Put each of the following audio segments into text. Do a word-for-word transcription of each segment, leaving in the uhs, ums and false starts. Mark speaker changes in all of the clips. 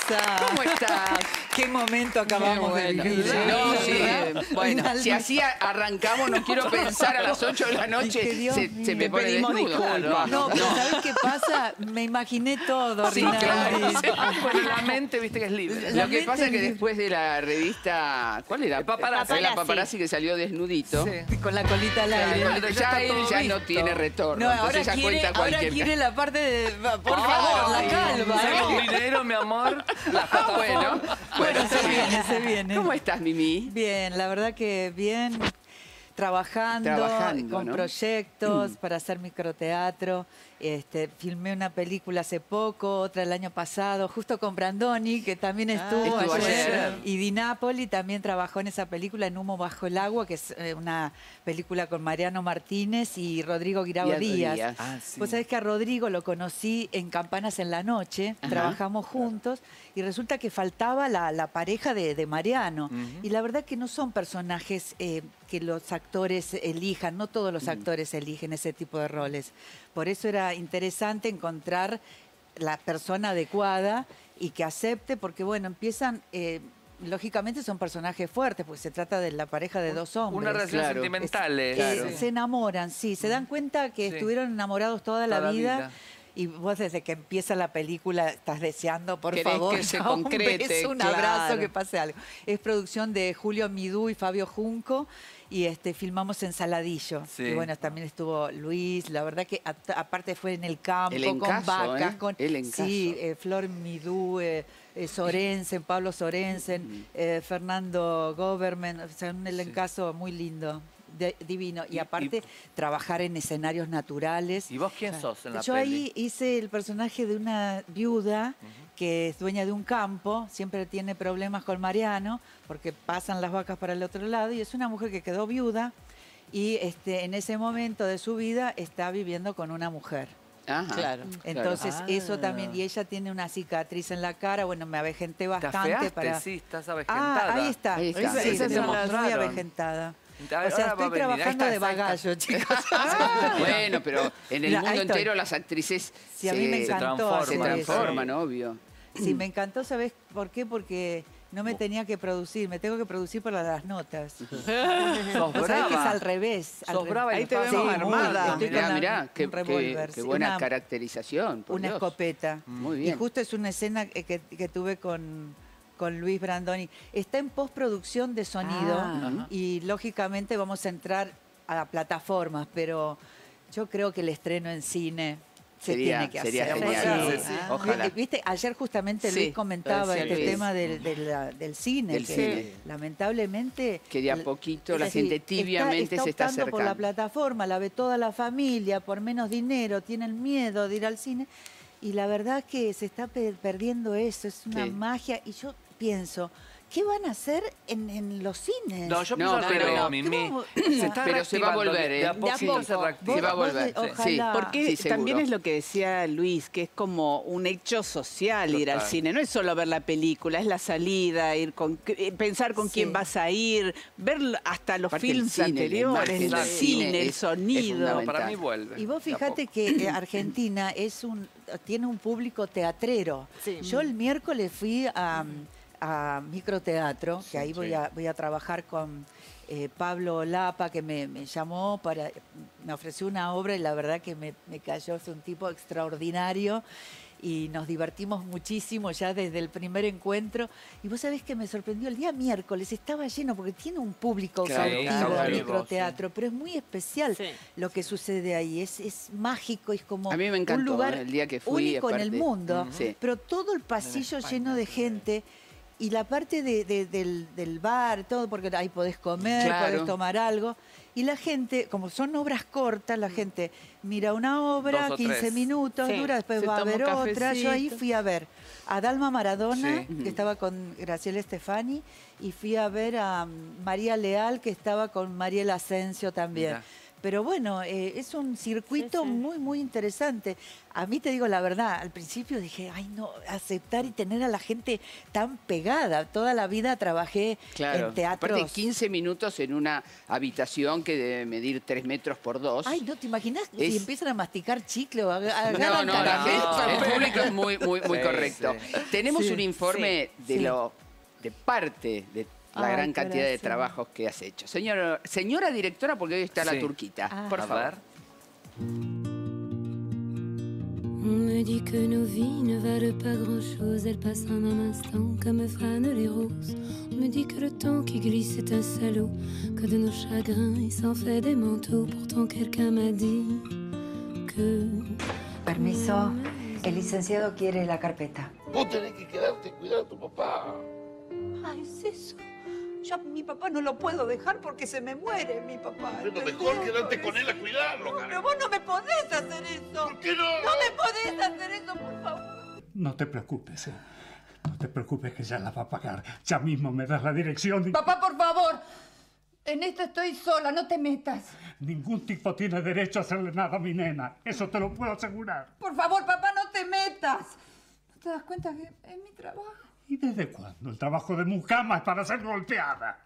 Speaker 1: Rosa.
Speaker 2: ¿Cómo estás?
Speaker 1: Qué momento acabamos
Speaker 2: bueno.
Speaker 1: de vivir.
Speaker 2: No, sí.
Speaker 1: ¿verdad?
Speaker 2: Bueno, si así arrancamos, no quiero pensar a las ocho de la noche,
Speaker 1: Ay, Dios
Speaker 2: se,
Speaker 1: mío.
Speaker 2: se me pone
Speaker 3: pedimos
Speaker 2: desnudo.
Speaker 3: disculpas.
Speaker 1: No, pero ¿sabés qué pasa? Me imaginé todo,
Speaker 2: Sí,
Speaker 1: Rinaldi.
Speaker 2: claro.
Speaker 3: Bueno, la mente, viste que es libre.
Speaker 1: La
Speaker 2: Lo que
Speaker 1: mente
Speaker 2: pasa es que
Speaker 1: libre.
Speaker 2: después de la revista, ¿cuál era?
Speaker 3: El Paparazzi.
Speaker 2: La Paparazzi, que salió desnudito.
Speaker 3: Sí.
Speaker 1: Con la colita al aire.
Speaker 2: Cuando
Speaker 3: Ya
Speaker 2: ya
Speaker 3: está
Speaker 2: él
Speaker 3: todo
Speaker 2: ya no
Speaker 3: visto.
Speaker 2: tiene retorno.
Speaker 1: No, ahora
Speaker 2: entonces ya
Speaker 1: quiere,
Speaker 2: cuenta
Speaker 1: ahora
Speaker 2: cualquier
Speaker 1: quiere la parte de... Por
Speaker 2: Ah,
Speaker 1: favor, la
Speaker 2: sí.
Speaker 1: calva.
Speaker 3: Saca
Speaker 1: ¿no?
Speaker 3: un dinero, mi amor.
Speaker 2: Ah, bueno,
Speaker 1: Bueno, se viene, se viene.
Speaker 2: ¿Cómo estás, Mimi?
Speaker 1: Bien, la verdad que bien, trabajando,
Speaker 2: Trabajando,
Speaker 1: con
Speaker 2: ¿no?
Speaker 1: proyectos
Speaker 2: Mm.
Speaker 1: para hacer microteatro. Este, filmé una película hace poco, otra el año pasado, justo con Brandoni, que también estuvo,
Speaker 2: estuvo
Speaker 1: ayer.
Speaker 2: ayer.
Speaker 1: Y Di Napoli también trabajó en esa película, En Humo Bajo el Agua, que es eh, una película con Mariano Martínez y Rodrigo Guirao
Speaker 2: Guirao
Speaker 1: Díaz.
Speaker 2: Díaz.
Speaker 3: Ah, sí.
Speaker 1: Vos sabés que a Rodrigo lo conocí en Campanas en la Noche,
Speaker 2: Ajá.
Speaker 1: trabajamos juntos y resulta que faltaba la, la pareja de, de Mariano.
Speaker 3: Ujú.
Speaker 1: Y la verdad que no son personajes eh, que los actores elijan, no todos los actores eligen ese tipo de roles. Por eso era interesante encontrar la persona adecuada y que acepte, porque bueno, empiezan... eh, lógicamente son personajes fuertes, porque se trata de la pareja de dos hombres.
Speaker 3: Una relación
Speaker 2: Claro.
Speaker 3: sentimental.
Speaker 1: Eh,
Speaker 3: es.
Speaker 2: Claro.
Speaker 1: Se enamoran, sí, se dan cuenta que
Speaker 3: Sí.
Speaker 1: estuvieron enamorados toda,
Speaker 3: Toda
Speaker 1: la,
Speaker 3: la
Speaker 1: vida,
Speaker 3: vida.
Speaker 1: y vos desde que empieza la película estás deseando, por
Speaker 2: Querés
Speaker 1: favor,
Speaker 2: que se
Speaker 1: un
Speaker 2: concrete,
Speaker 1: beso, un
Speaker 2: claro.
Speaker 1: abrazo, que pase algo. Es producción de Julio Midú y Fabio Junco y este filmamos en Saladillo.
Speaker 3: Sí.
Speaker 1: Y bueno, también estuvo Luis, la verdad que a- aparte fue en el campo,
Speaker 2: El
Speaker 1: con
Speaker 2: encaso,
Speaker 1: vacas,
Speaker 2: ¿eh?
Speaker 1: con
Speaker 2: El encaso.
Speaker 1: sí, eh, Flor Midú, eh, eh, Sorensen, Pablo Sorensen, eh, Fernando Goberman, o sea, un elencazo muy lindo. de- divino. Y,
Speaker 3: Y-
Speaker 1: aparte,
Speaker 3: y-
Speaker 1: trabajar en escenarios naturales.
Speaker 3: ¿Y vos quién sos en la
Speaker 1: Yo
Speaker 3: peli?
Speaker 1: ahí hice el personaje de una viuda que es dueña de un campo, siempre tiene problemas con Mariano, porque pasan las vacas para el otro lado, y es una mujer que quedó viuda y este, en ese momento de su vida está viviendo con una mujer.
Speaker 2: Ajá.
Speaker 3: Claro.
Speaker 1: Entonces,
Speaker 3: Ah.
Speaker 1: eso también, y ella tiene una cicatriz en la cara, bueno, me avejenté
Speaker 3: ¿Te
Speaker 1: bastante
Speaker 3: afeaste?
Speaker 1: para...
Speaker 3: Sí, estás avejentada.
Speaker 1: Ah, ahí está.
Speaker 2: Ahí está.
Speaker 1: Sí,
Speaker 3: Esa
Speaker 1: sí,
Speaker 3: se
Speaker 1: no, no,
Speaker 3: mostraron.
Speaker 1: muy avejentada.
Speaker 3: Ahora
Speaker 1: O sea,
Speaker 3: va a
Speaker 1: estoy
Speaker 3: venir. Ahí
Speaker 1: trabajando
Speaker 3: está,
Speaker 1: de
Speaker 3: ahí está.
Speaker 1: bagallo, chicos.
Speaker 2: Ah, bueno, pero en el
Speaker 1: Mira,
Speaker 2: mundo
Speaker 1: ahí estoy.
Speaker 2: entero las actrices
Speaker 1: Sí, a mí me
Speaker 2: se,
Speaker 1: encantó
Speaker 3: transforman.
Speaker 2: se
Speaker 1: hacer eso.
Speaker 2: transforman, obvio.
Speaker 1: Sí, me encantó, ¿sabes por qué? Porque no me tenía que producir, me tengo que producir para las notas.
Speaker 3: Sos
Speaker 1: Vos sabés que es
Speaker 3: brava.
Speaker 1: al revés. al
Speaker 3: Sos
Speaker 1: revés.
Speaker 3: brava y
Speaker 4: Ahí
Speaker 3: le
Speaker 4: te
Speaker 3: pasa.
Speaker 4: vemos
Speaker 1: Sí,
Speaker 4: armada.
Speaker 1: muy- estoy
Speaker 2: Mirá,
Speaker 1: con la-
Speaker 2: mirá, qué,
Speaker 1: un revólver,
Speaker 2: qué- qué
Speaker 1: sí,
Speaker 2: buena
Speaker 1: una-
Speaker 2: caracterización. por
Speaker 1: Una
Speaker 2: Dios.
Speaker 1: escopeta.
Speaker 2: Muy
Speaker 1: Y
Speaker 2: bien.
Speaker 1: justo es una escena que, que- que tuve con, con Luis Brandoni. Está en postproducción de sonido
Speaker 2: Ah.
Speaker 1: y lógicamente vamos a entrar a plataformas, pero yo creo que el estreno en cine se
Speaker 2: Sería-
Speaker 1: tiene que
Speaker 2: sería
Speaker 1: hacer.
Speaker 2: genial.
Speaker 3: Sí, sí,
Speaker 1: Ah.
Speaker 3: ojalá.
Speaker 1: Viste, ayer justamente
Speaker 2: Sí,
Speaker 1: Luis comentaba
Speaker 2: decía
Speaker 1: este
Speaker 2: Luis.
Speaker 1: tema del, de la- del cine,
Speaker 2: Del
Speaker 1: que
Speaker 2: cine.
Speaker 1: lamentablemente...
Speaker 2: Que de a
Speaker 1: el-
Speaker 2: poquito
Speaker 1: es
Speaker 2: la
Speaker 1: decir,
Speaker 2: gente tibiamente
Speaker 1: está,
Speaker 2: se está
Speaker 1: optando por la
Speaker 2: acercando.
Speaker 1: plataforma, la ve toda la familia, por menos dinero, tienen miedo de ir al cine. Y la verdad que se está pe- perdiendo eso, es una
Speaker 2: Sí.
Speaker 1: magia. Y yo pienso, ¿qué van a hacer en, en los cines?
Speaker 3: No, yo
Speaker 2: No,
Speaker 3: pienso al
Speaker 2: pero-
Speaker 3: revés,
Speaker 2: ¿Qué
Speaker 3: Mimi.
Speaker 1: vamos-
Speaker 3: Se está
Speaker 2: Pero se va a
Speaker 3: reactivando,
Speaker 2: volver,
Speaker 3: de
Speaker 2: ¿eh?
Speaker 3: a
Speaker 2: De a
Speaker 3: poquito
Speaker 1: poco.
Speaker 3: se reactiva.
Speaker 2: Se va a
Speaker 1: Vos-
Speaker 2: volver.
Speaker 1: vos-
Speaker 2: sí.
Speaker 1: ojalá.
Speaker 4: Porque
Speaker 2: Sí, seguro.
Speaker 4: también es lo que decía Luis, que es como un hecho social ir al
Speaker 3: Total.
Speaker 4: cine. No es solo ver la película, es la salida, ir con, eh, pensar con
Speaker 1: Sí.
Speaker 4: quién vas a ir, ver hasta los
Speaker 2: Aparte el
Speaker 4: films
Speaker 2: cine, la
Speaker 4: anteriores,
Speaker 2: imagen
Speaker 4: el
Speaker 3: del
Speaker 4: cine,
Speaker 2: cine
Speaker 4: el
Speaker 2: es- es
Speaker 4: sonido.
Speaker 2: fundamental.
Speaker 3: No, para mí vuelve.
Speaker 1: Y vos
Speaker 3: de a
Speaker 1: fíjate
Speaker 3: poco.
Speaker 1: que eh, Argentina es un, tiene un público teatrero.
Speaker 5: Sí.
Speaker 1: Yo el miércoles fui a, a microteatro, que ahí voy
Speaker 3: sí.
Speaker 1: a, voy a trabajar con eh, Pablo Lapa, que me, me llamó para, me ofreció una obra y la verdad que me, me cayó, es un tipo extraordinario. Y nos divertimos muchísimo ya desde el primer encuentro. Y vos sabés que me sorprendió, el día miércoles estaba lleno, porque tiene un público
Speaker 2: Claro,
Speaker 1: cautivo
Speaker 3: está
Speaker 1: el
Speaker 3: vivo,
Speaker 1: microteatro, pero es muy especial
Speaker 5: Sí.
Speaker 1: lo que sucede ahí. Es, es mágico, es como
Speaker 2: A mí me encantó,
Speaker 1: un lugar
Speaker 2: ¿eh? El día que fui,
Speaker 1: único en el
Speaker 2: aparte.
Speaker 1: mundo.
Speaker 2: Ujú. Sí.
Speaker 1: Pero todo el pasillo
Speaker 3: España,
Speaker 1: lleno de
Speaker 3: sí.
Speaker 1: gente. Y la parte de- de- del, del bar, todo, porque ahí podés comer,
Speaker 2: Claro.
Speaker 1: podés tomar algo. Y la gente, como son obras cortas, la gente mira una obra,
Speaker 3: Dos o
Speaker 1: quince
Speaker 3: tres.
Speaker 1: minutos,
Speaker 4: Sí,
Speaker 1: dura, después
Speaker 4: se
Speaker 1: va a
Speaker 4: toma
Speaker 1: ver
Speaker 4: un
Speaker 1: otra. Yo ahí
Speaker 4: cafecito.
Speaker 1: fui a ver a Dalma Maradona,
Speaker 3: Sí.
Speaker 1: que estaba con Graciela Stefani, y fui a ver a mm, María Leal, que estaba con Mariela Asensio también.
Speaker 3: Mirá.
Speaker 1: Pero bueno, eh, es un circuito
Speaker 4: Sí, sí.
Speaker 1: muy, muy interesante. A mí te digo la verdad, al principio dije, ay no, aceptar y tener a la gente tan pegada. Toda la vida trabajé
Speaker 2: Claro.
Speaker 1: en teatros.
Speaker 2: Aparte, quince minutos en una habitación que debe medir tres metros por dos.
Speaker 1: Ay, ¿no te imaginas
Speaker 2: Es-
Speaker 1: si empiezan a masticar chicle o a, a
Speaker 2: No, no,
Speaker 1: caramelos?
Speaker 2: el, el público es muy, muy, muy
Speaker 3: Sí,
Speaker 2: correcto.
Speaker 3: sí.
Speaker 2: Tenemos
Speaker 1: Sí,
Speaker 2: un informe
Speaker 1: sí,
Speaker 2: de
Speaker 1: sí.
Speaker 2: lo de parte de la
Speaker 1: Ay,
Speaker 2: gran cantidad de
Speaker 1: corazón.
Speaker 2: trabajos que has hecho. Señora, señora directora, porque hoy está la
Speaker 3: Sí.
Speaker 2: turquita.
Speaker 1: Ah.
Speaker 2: Por
Speaker 3: A
Speaker 2: favor.
Speaker 3: ver.
Speaker 5: On me dit que nos vies ne valent pas grand-chose, elles passent en un instant comme fanent les roses. On me dit que le temps qui glisse est un salaud, que de nos chagrins il s'en fait des manteaux. Pourtant quelqu'un m'a dit que...
Speaker 6: Permiso, el licenciado quiere la carpeta.
Speaker 7: Vos tenés que quedarte y cuidar a tu papá.
Speaker 8: Ay, es eso. Yo a mi papá no lo puedo dejar porque se me muere mi papá.
Speaker 7: Pero
Speaker 8: ¿entendés?
Speaker 7: mejor quedarte con
Speaker 8: Por
Speaker 7: él a
Speaker 8: eso.
Speaker 7: cuidarlo,
Speaker 8: No,
Speaker 7: Karen.
Speaker 8: pero vos no me podés hacer eso.
Speaker 7: ¿Por qué no?
Speaker 8: No me podés hacer eso, por favor.
Speaker 9: No te preocupes, eh. No te preocupes que ya la va a pagar. Ya mismo me das la dirección y...
Speaker 8: Papá, por favor. En esto estoy sola, no te metas.
Speaker 9: Ningún tipo tiene derecho a hacerle nada a mi nena. Eso te lo puedo asegurar.
Speaker 8: Por favor, papá, no te metas. ¿No te das cuenta que es mi trabajo?
Speaker 9: ¿Y desde cuándo el trabajo de mucama es para ser golpeada?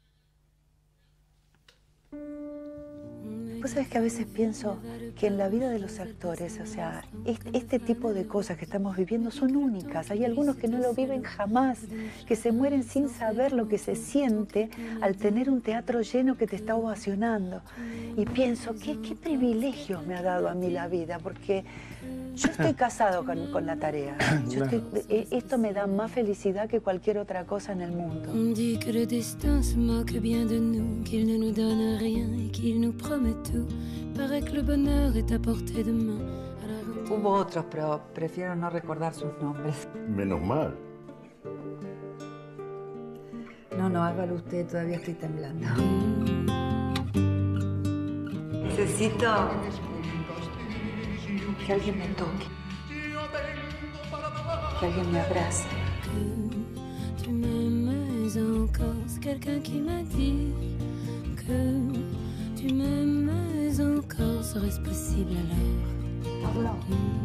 Speaker 6: Vos sabés que a veces pienso que en la vida de los actores, o sea, este, este tipo de cosas que estamos viviendo son únicas. Hay algunos que no lo viven jamás, que se mueren sin saber lo que se siente al tener un teatro lleno que te está ovacionando. Y pienso, ¿qué, qué privilegios me ha dado a mí la vida? Porque yo estoy casado con, con la tarea. Yo estoy- eh, esto me da más felicidad que cualquier otra cosa en el mundo.
Speaker 5: On dit que le destin se moque bien de nous, qu'il ne nous donne rien et qu'il nous promet tout. Paraît que le bonheur est à portée de main. Alors on
Speaker 6: Hubo otros, pero prefiero no recordar sus nombres.
Speaker 7: Menos mal.
Speaker 6: No, no, hágalo usted, todavía estoy temblando. Necesito que alguien me toque, que alguien me abrace.
Speaker 5: que tu m'aimes encore. C'est quelqu'un qui m'a dit que tu m'aimes encore. Serait-ce possible alors?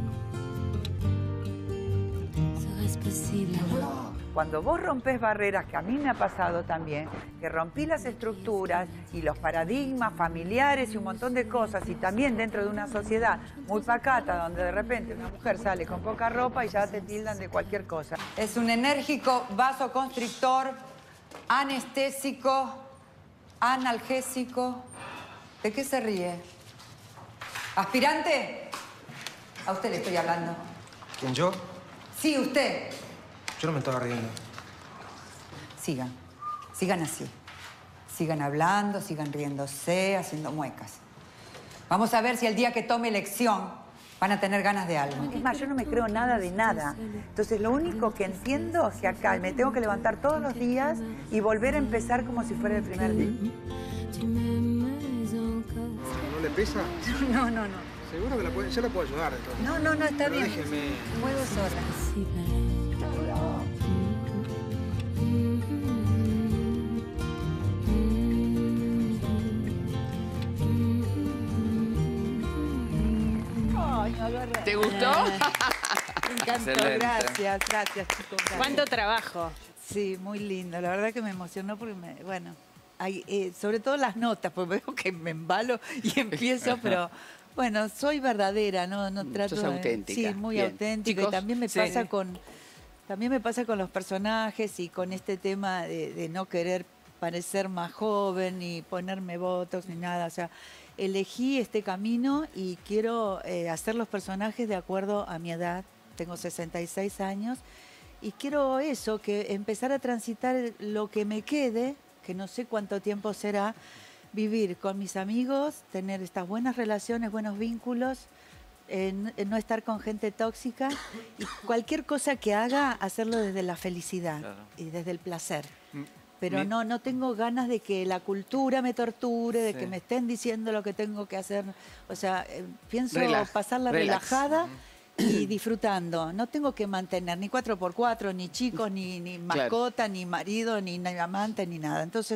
Speaker 5: Serait-ce possible alors?
Speaker 10: Cuando vos rompes barreras, que a mí me ha pasado también, que rompí las estructuras y los paradigmas familiares y un montón de cosas, y también dentro de una sociedad muy pacata, donde de repente una mujer sale con poca ropa y ya te tildan de cualquier cosa.
Speaker 8: Es un enérgico vasoconstrictor, anestésico, analgésico. ¿De qué se ríe? ¿Aspirante? A usted le estoy hablando.
Speaker 11: ¿Quién, yo?
Speaker 8: Sí, usted.
Speaker 11: Yo no me estaba riendo.
Speaker 8: Sigan. Sigan así. Sigan hablando, sigan riéndose, haciendo muecas. Vamos a ver si el día que tome elección van a tener ganas de algo.
Speaker 10: Es más, yo no me creo nada de nada. Entonces, lo único que entiendo es que acá me tengo que levantar todos los días y volver a empezar como si fuera el primer día.
Speaker 5: Tu m'aimes encore.
Speaker 11: ¿No le pesa?
Speaker 10: No, no, no.
Speaker 11: Seguro que la puede, yo la puedo ayudar. Entonces.
Speaker 10: No, no, no, está
Speaker 11: Pero
Speaker 10: bien.
Speaker 11: déjeme.
Speaker 10: Puedo sola.
Speaker 5: Possible alors?
Speaker 1: Ay, me agarra.
Speaker 2: ¿Te gustó?
Speaker 1: Me encantó,
Speaker 3: Excelente.
Speaker 1: gracias, gracias chicos. gracias.
Speaker 4: ¿Cuánto trabajo?
Speaker 1: Sí, muy lindo. La verdad que me emocionó porque, me, bueno, hay, eh, sobre todo las notas, porque veo que me embalo y empiezo, pero bueno, soy verdadera, no, no trato
Speaker 2: Sos
Speaker 1: de-
Speaker 2: auténtica.
Speaker 1: Sí, muy
Speaker 2: Bien.
Speaker 1: auténtica.
Speaker 2: Chicos,
Speaker 1: y también me
Speaker 2: sí.
Speaker 1: pasa con, también me pasa con los personajes y con este tema de, de no querer parecer más joven ni ponerme botox ni nada. O sea, elegí este camino y quiero eh, hacer los personajes de acuerdo a mi edad. Tengo sesenta y seis años. Y quiero eso, que empezar a transitar lo que me quede, que no sé cuánto tiempo será, vivir con mis amigos, tener estas buenas relaciones, buenos vínculos, en, en no estar con gente tóxica y cualquier cosa que haga, hacerlo desde la felicidad
Speaker 3: Claro.
Speaker 1: y desde el placer.
Speaker 2: Mm,
Speaker 1: Pero
Speaker 2: Me-
Speaker 1: no, no tengo ganas de que la cultura me torture, de
Speaker 3: Sí.
Speaker 1: que me estén diciendo lo que tengo que hacer. O sea, eh, pienso
Speaker 2: Relax,
Speaker 1: pasarla
Speaker 2: relax.
Speaker 1: relajada y disfrutando. No tengo que mantener ni cuatro por cuatro, ni chicos, ni, ni
Speaker 2: Claro.
Speaker 1: mascota, ni marido, ni, ni amante, ni nada. Entonces,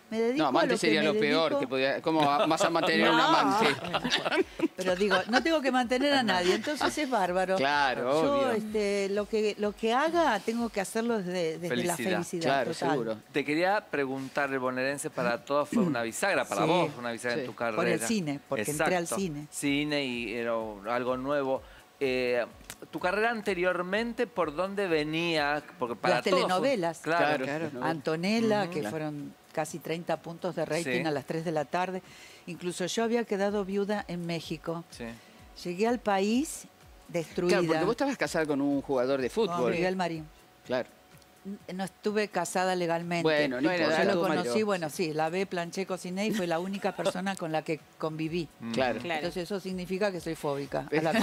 Speaker 1: Me dedico
Speaker 2: No,
Speaker 1: a
Speaker 2: amante
Speaker 1: lo que
Speaker 2: sería
Speaker 1: me
Speaker 2: lo
Speaker 1: dedico.
Speaker 2: peor, que podía, ¿cómo vas a mantener un
Speaker 1: No.
Speaker 2: amante?
Speaker 1: Pero digo, no tengo que mantener a nadie, entonces es bárbaro.
Speaker 2: Claro,
Speaker 1: Yo,
Speaker 2: obvio.
Speaker 1: este, lo que lo que haga, tengo que hacerlo desde, desde la felicidad.
Speaker 2: Claro,
Speaker 1: total.
Speaker 2: seguro.
Speaker 3: Te quería preguntar, el bonaerense para todos fue una bisagra para
Speaker 1: Sí,
Speaker 3: vos, una bisagra
Speaker 1: sí.
Speaker 3: en tu carrera.
Speaker 1: Por el cine, porque entré al
Speaker 3: Exacto.
Speaker 1: cine.
Speaker 3: Cine y era algo nuevo. Eh, tu carrera anteriormente, ¿por dónde venía? Porque para
Speaker 1: Las
Speaker 3: todos fue-
Speaker 1: telenovelas.
Speaker 3: Claro,
Speaker 1: Antonella,
Speaker 3: Ujú.
Speaker 1: que
Speaker 3: Claro.
Speaker 1: fueron casi treinta puntos de rating
Speaker 3: Sí.
Speaker 1: a las tres de la tarde. Incluso yo había quedado viuda en México.
Speaker 3: Sí.
Speaker 1: Llegué al país destruida.
Speaker 2: Claro, porque vos estabas casada con un jugador de
Speaker 1: Con
Speaker 2: fútbol.
Speaker 1: Miguel Marín.
Speaker 2: Claro.
Speaker 1: No estuve casada legalmente.
Speaker 2: Bueno, no
Speaker 1: Yo
Speaker 2: importa.
Speaker 1: lo
Speaker 2: Bueno,
Speaker 1: conocí,
Speaker 2: pero-
Speaker 1: bueno, sí, lavé, planché, cociné y fue la única persona con la que conviví.
Speaker 2: Claro.
Speaker 1: Entonces eso significa que soy fóbica. a la-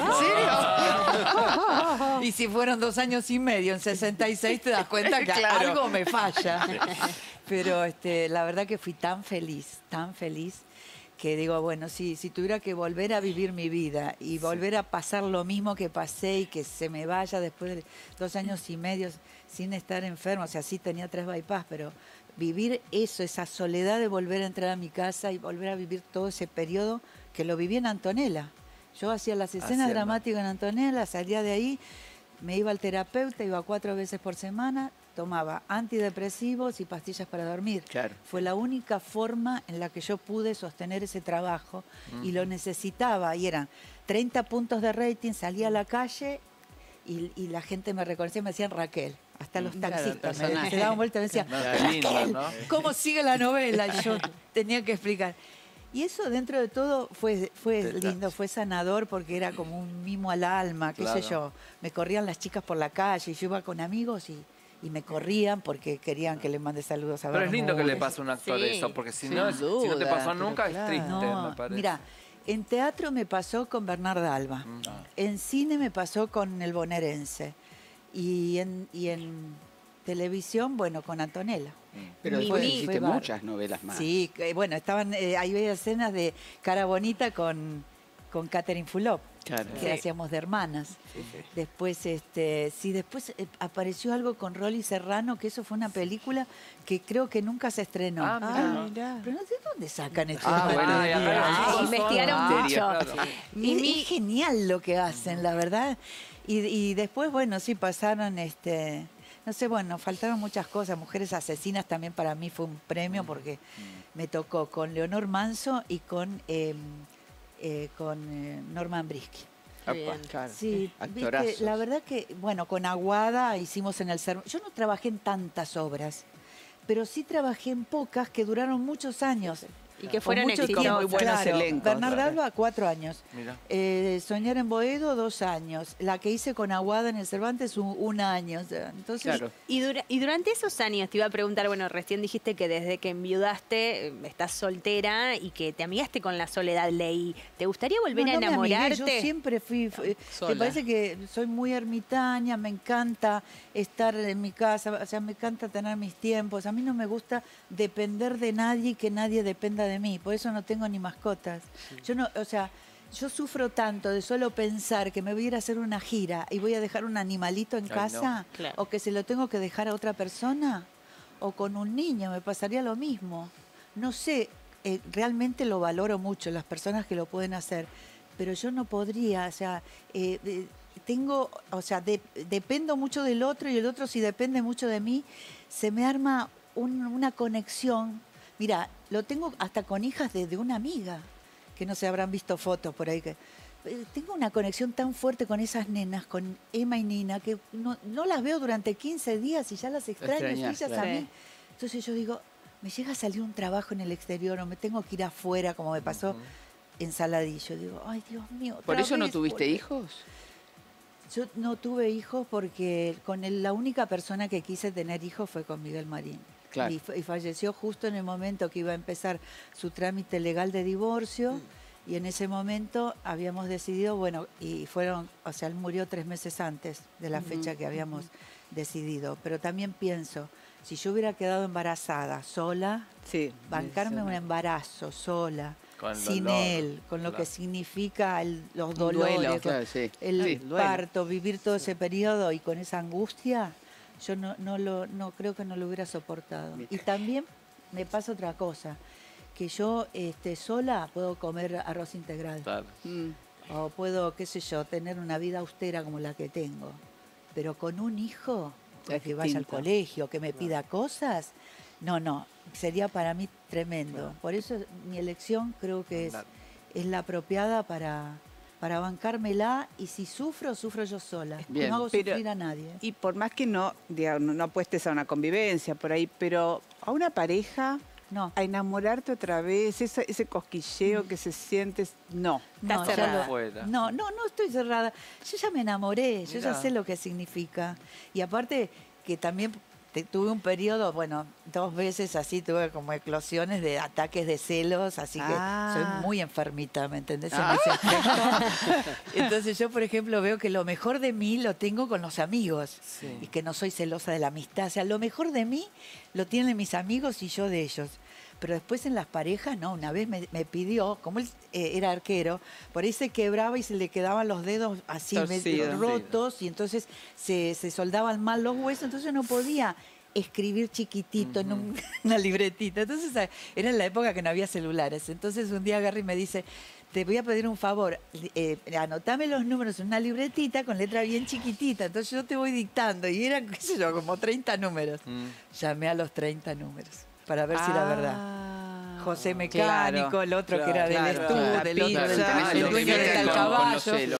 Speaker 2: ¿En
Speaker 1: serio? Y si fueron dos años y medio, en sesenta y seis te das cuenta que
Speaker 2: Claro.
Speaker 1: algo me falla. Pero este, la verdad que fui tan feliz, tan feliz, que digo, bueno, si, si tuviera que volver a vivir mi vida y volver a pasar lo mismo que pasé y que se me vaya después de dos años y medio sin estar enfermo, o sea, sí tenía tres bypass, pero vivir eso, esa soledad de volver a entrar a mi casa y volver a vivir todo ese periodo que lo viví en Antonella. Yo hacía las escenas
Speaker 3: Haciendo.
Speaker 1: dramáticas en Antonella, salía de ahí, me iba al terapeuta, iba cuatro veces por semana, tomaba antidepresivos y pastillas para dormir.
Speaker 2: Claro.
Speaker 1: Fue la única forma en la que yo pude sostener ese trabajo y lo necesitaba. Y eran treinta puntos de rating, salía a la calle y, y la gente me reconocía, me decían Raquel. Hasta los
Speaker 4: Claro,
Speaker 1: taxistas me,
Speaker 4: personaje.
Speaker 1: se daban vuelta y me decían,
Speaker 3: No, qué lindo,
Speaker 1: Raquel,
Speaker 3: ¿no?
Speaker 1: ¿cómo sigue la novela? Y yo tenía que explicar. Y eso dentro de todo fue, fue
Speaker 3: Te-
Speaker 1: lindo, fue sanador porque era como un mimo al alma, qué sé
Speaker 3: Claro.
Speaker 1: yo. Me corrían las chicas por la calle y yo iba con amigos y, y me corrían porque querían que les mande saludos a
Speaker 3: Pero es lindo que le
Speaker 1: Bermúdez.
Speaker 3: pase a un actor
Speaker 4: Sí,
Speaker 3: eso, porque si
Speaker 4: sin
Speaker 3: no, es- si no te
Speaker 4: duda,
Speaker 3: pasó
Speaker 4: pero
Speaker 3: nunca,
Speaker 4: claro.
Speaker 3: es triste,
Speaker 1: No,
Speaker 3: me parece.
Speaker 1: mira, en teatro me pasó con Bernarda Alba,
Speaker 3: Mm.
Speaker 1: en cine me pasó con El Bonaerense y en, y en televisión, bueno, con Antonella.
Speaker 2: Pero
Speaker 1: Fue-
Speaker 2: después
Speaker 1: fue
Speaker 2: hiciste
Speaker 1: bárbaro.
Speaker 2: muchas novelas más.
Speaker 1: Sí, que, bueno, estaban, eh, ahí veía escenas de Cara Bonita con, con Catherine Fulop,
Speaker 2: Claro.
Speaker 1: que hacíamos de hermanas. Después, este, sí, después eh, apareció algo con Rolly Serrano, que eso fue una película que creo que nunca se estrenó.
Speaker 3: Ah, mirá.
Speaker 1: Ah, pero no sé dónde sacan estos
Speaker 2: Ah, bueno,
Speaker 1: materiales.
Speaker 3: Ay, acá los chicos son
Speaker 12: investigaron
Speaker 3: misterios,
Speaker 12: mucho.
Speaker 3: claro.
Speaker 1: Y es genial lo que hacen, la verdad. Y, y después, bueno, sí pasaron, este, no sé, bueno, faltaron muchas cosas. Mujeres Asesinas también para mí fue un premio porque me tocó con Leonor Manso y con, eh, eh, con eh, Norman Brisky.
Speaker 2: Apa, claro.
Speaker 1: Sí,
Speaker 2: Actorazos.
Speaker 1: viste, la verdad que, bueno, con Aguada hicimos en el Ser... Yo no trabajé en tantas obras, pero sí trabajé en pocas que duraron muchos años.
Speaker 12: Y que
Speaker 1: Con
Speaker 12: fueron
Speaker 1: mucho
Speaker 12: exitosas.
Speaker 1: tiempo,
Speaker 4: Muy buenos
Speaker 1: claro.
Speaker 4: elencos.
Speaker 1: Bernarda Alba, cuatro años.
Speaker 3: Mira.
Speaker 1: Eh, Soñar en Boedo, dos años. La que hice con Aguada en el Cervantes, un, un año. O sea, entonces,
Speaker 2: Claro.
Speaker 12: Y, dura- y durante esos años te iba a preguntar, bueno, recién dijiste que desde que enviudaste eh, estás soltera y que te amigaste con la soledad, Ley. ¿Te gustaría volver
Speaker 1: no,
Speaker 12: a
Speaker 1: no me amigué,
Speaker 12: enamorarte?
Speaker 1: yo siempre fui, fui-
Speaker 4: Sola.
Speaker 1: me parece que soy muy ermitaña, me encanta estar en mi casa, o sea, me encanta tener mis tiempos. A mí no me gusta depender de nadie y que nadie dependa de mí. Por eso no tengo ni mascotas. Yo no, o sea, yo sufro tanto de solo pensar que me voy a ir a hacer una gira y voy a dejar un animalito en
Speaker 3: Ay, no.
Speaker 1: casa,
Speaker 12: Claro.
Speaker 1: o que se lo tengo que dejar a otra persona, o con un niño, me pasaría lo mismo. No sé, eh, realmente lo valoro mucho, las personas que lo pueden hacer, pero yo no podría, o sea, eh, eh, tengo, o sea, de- dependo mucho del otro y el otro si depende mucho de mí, se me arma un- una conexión. Mira, lo tengo hasta con hijas de, de una amiga, que no se habrán visto fotos por ahí. Que, eh, tengo una conexión tan fuerte con esas nenas, con Emma y Nina, que no, no las veo durante quince días y ya las extraño, y
Speaker 2: extrañas,
Speaker 1: ellas a
Speaker 2: claro.
Speaker 1: mí. Entonces yo digo, me llega a salir un trabajo en el exterior o me tengo que ir afuera, como me pasó en Saladillo. Digo, ay, Dios mío.
Speaker 2: ¿Por
Speaker 1: otra
Speaker 2: eso no
Speaker 1: vez
Speaker 2: tuviste
Speaker 1: volver".
Speaker 2: hijos?
Speaker 1: Yo no tuve hijos porque con el- la única persona que quise tener hijos fue con Miguel Marín.
Speaker 2: Claro.
Speaker 1: Y, fa- y falleció justo en el momento que iba a empezar su trámite legal de divorcio. Y en ese momento habíamos decidido, bueno, y fueron, o sea, él murió tres meses antes de la fecha que habíamos decidido. Pero también pienso, si yo hubiera quedado embarazada sola,
Speaker 4: Sí.
Speaker 1: bancarme un embarazo sola,
Speaker 3: Con el
Speaker 1: sin
Speaker 3: dolor,
Speaker 1: él, con lo
Speaker 3: claro.
Speaker 1: que significa el- los
Speaker 4: Un
Speaker 1: dolores,
Speaker 4: duelo,
Speaker 1: con-
Speaker 2: claro, sí.
Speaker 1: el
Speaker 4: Sí, duelo.
Speaker 1: parto, vivir todo ese periodo y con esa angustia, yo no, no lo, no creo que no lo hubiera soportado. Y también me pasa otra cosa, que yo este, sola puedo comer arroz integral.
Speaker 3: Claro.
Speaker 4: Mm.
Speaker 1: O puedo, qué sé yo, tener una vida austera como la que tengo. Pero con un hijo,
Speaker 4: Es
Speaker 1: que vaya al
Speaker 4: distinto.
Speaker 1: colegio, que me pida cosas, no, no, sería para mí tremendo. Por eso mi elección creo que es,
Speaker 3: Claro.
Speaker 1: es la apropiada para, para bancármela, y si sufro, sufro yo sola.
Speaker 2: Bien.
Speaker 1: No hago
Speaker 4: Pero-
Speaker 1: sufrir a nadie.
Speaker 4: Y por más que no, digamos, no, no apuestes a una convivencia por ahí, pero a una pareja,
Speaker 1: No.
Speaker 4: a enamorarte otra vez, ese, ese cosquilleo que se siente, no.
Speaker 1: No,
Speaker 12: Estás
Speaker 1: ya
Speaker 12: cerrada.
Speaker 1: lo-
Speaker 3: Fuera.
Speaker 1: no, no, no estoy cerrada. Yo ya me enamoré, yo ya
Speaker 3: Mirá.
Speaker 1: sé lo que significa. Y aparte que también te- tuve un periodo, bueno, dos veces así tuve como eclosiones de ataques de celos, así que
Speaker 4: Ah.
Speaker 1: soy muy enfermita, ¿me entendés? En
Speaker 2: Ah.
Speaker 1: ese aspecto. Entonces yo, por ejemplo, veo que lo mejor de mí lo tengo con los amigos.
Speaker 3: Sí.
Speaker 1: Y que no soy celosa de la amistad. O sea, lo mejor de mí lo tienen mis amigos y yo de ellos. Pero después en las parejas, no, una vez me, me pidió, como él eh, era arquero, por ahí se quebraba y se le quedaban los dedos así medio
Speaker 4: Torcidos.
Speaker 1: rotos, y entonces se, se soldaban mal los huesos, entonces no podía escribir chiquitito en un- una libretita. Entonces eh, era en la época que no había celulares. Entonces un día agarré y me dice, te voy a pedir un favor, eh, anotame los números en una libretita con letra bien chiquitita, entonces yo te voy dictando. Y eran, qué sé yo, como treinta números.
Speaker 3: Mm.
Speaker 1: Llamé a los treinta números para ver si era verdad.
Speaker 4: Ah,
Speaker 1: José Mecánico,
Speaker 4: claro,
Speaker 1: el otro que
Speaker 3: claro,
Speaker 1: era del
Speaker 3: claro,
Speaker 1: estudio,
Speaker 4: la
Speaker 1: del otro,
Speaker 4: pizza,
Speaker 1: del-
Speaker 4: Ah,
Speaker 1: el
Speaker 4: lo
Speaker 1: dueño
Speaker 4: que
Speaker 1: del
Speaker 4: meten
Speaker 1: tal
Speaker 4: con-
Speaker 2: con los
Speaker 1: caballo.
Speaker 2: celos.